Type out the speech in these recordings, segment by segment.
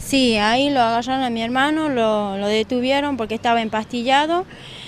Sí, ahí lo agarraron a mi hermano, lo detuvieron porque estaba empastillado,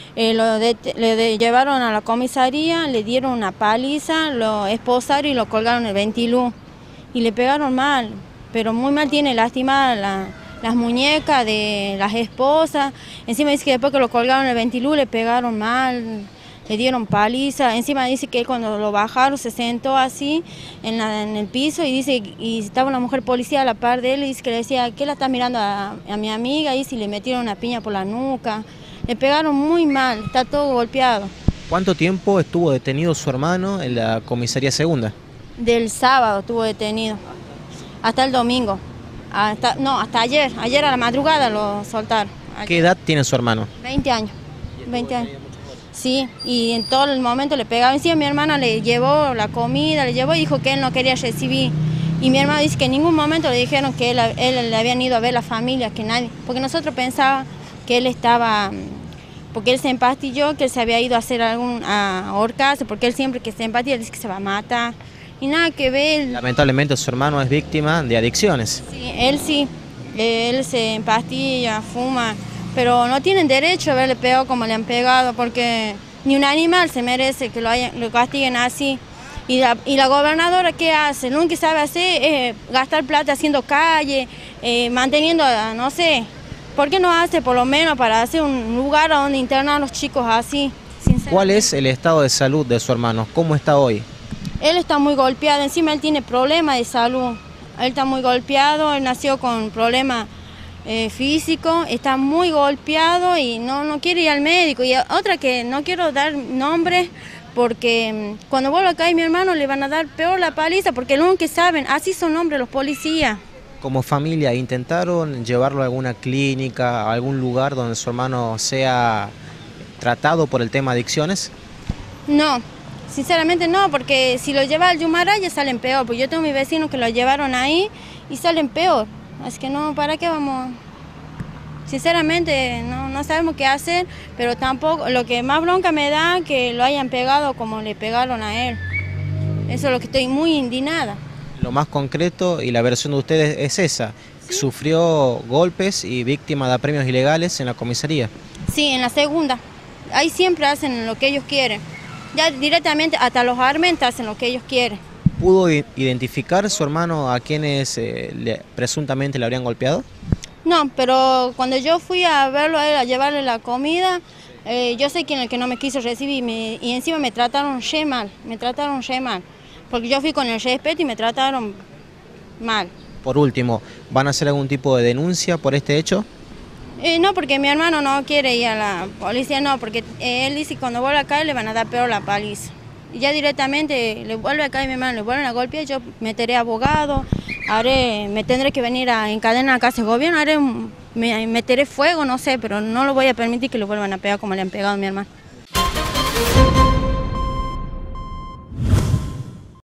llevaron a la comisaría, le dieron una paliza, lo esposaron y lo colgaron en el ventilú. Y le pegaron mal, pero muy mal, tiene lastimadas las muñecas de las esposas. Encima dice que después que lo colgaron en el ventilú le pegaron mal, le dieron paliza. Encima dice que cuando lo bajaron se sentó así en el piso y estaba una mujer policía a la par de él y dice que le decía, ¿qué la está mirando a mi amiga? Y le metieron una piña por la nuca. Le pegaron muy mal, está todo golpeado. ¿Cuánto tiempo estuvo detenido su hermano en la comisaría segunda? Del sábado estuvo detenido, hasta el domingo, hasta ayer a la madrugada lo soltaron. ¿Qué edad tiene su hermano? 20 años, 20 años. Sí, y en todo el momento le pegaba. Encima mi hermana le llevó la comida, le llevó y dijo que él no quería recibir. Y mi hermano dice que en ningún momento le dijeron que él le habían ido a ver la familia, que nadie, porque nosotros pensábamos que él estaba, porque él se empastilló, que él se había ido a hacer a ahorcarse, porque él siempre que se empastilla dice que se va a matar. Y nada que ver. Lamentablemente su hermano es víctima de adicciones. Sí, él se empastilla, fuma, pero no tienen derecho a haberle pegado como le han pegado, porque ni un animal se merece que lo castiguen así. Y la gobernadora, ¿qué hace? Lo único que sabe hacer es gastar plata haciendo calle, manteniendo, no sé, ¿por qué no hace por lo menos para hacer un lugar donde internar a los chicos así? ¿Cuál es el estado de salud de su hermano? ¿Cómo está hoy? Él está muy golpeado, encima él tiene problemas de salud, él está muy golpeado, él nació con problemas físicos, está muy golpeado y no quiere ir al médico. Y otra que no quiero dar nombres porque cuando vuelva acá y mi hermano le van a dar peor la paliza porque lo único que saben, así son hombres los policías. Como familia, ¿intentaron llevarlo a alguna clínica, a algún lugar donde su hermano sea tratado por el tema de adicciones? No. Sinceramente no, porque si lo lleva al Yumaraya salen peor, porque yo tengo mis vecinos que lo llevaron ahí y salen peor, así que no, ¿para qué vamos? Sinceramente no sabemos qué hacer, pero tampoco, lo que más bronca me da que lo hayan pegado como le pegaron a él, eso es lo que estoy muy indignada. Lo más concreto y la versión de ustedes es esa, ¿sí? Sufrió golpes y víctima de apremios ilegales en la comisaría. Sí, en la segunda, ahí siempre hacen lo que ellos quieren. Ya directamente hasta los armentas hacen lo que ellos quieren. ¿Pudo identificar su hermano a quienes presuntamente le habrían golpeado? No, pero cuando yo fui a verlo a él, a llevarle la comida, yo sé quién es el que no me quiso recibir y encima me trataron re mal, porque yo fui con el respeto y me trataron mal. Por último, ¿van a hacer algún tipo de denuncia por este hecho? No, porque mi hermano no quiere ir a la policía, no, porque él dice que cuando vuelva acá le van a dar peor la paliza. Y ya directamente le vuelve acá y mi hermano le vuelven a golpear, yo meteré abogado, me tendré que venir a encadenar a casa de gobierno, meteré fuego, no sé, pero no lo voy a permitir que le vuelvan a pegar como le han pegado a mi hermano.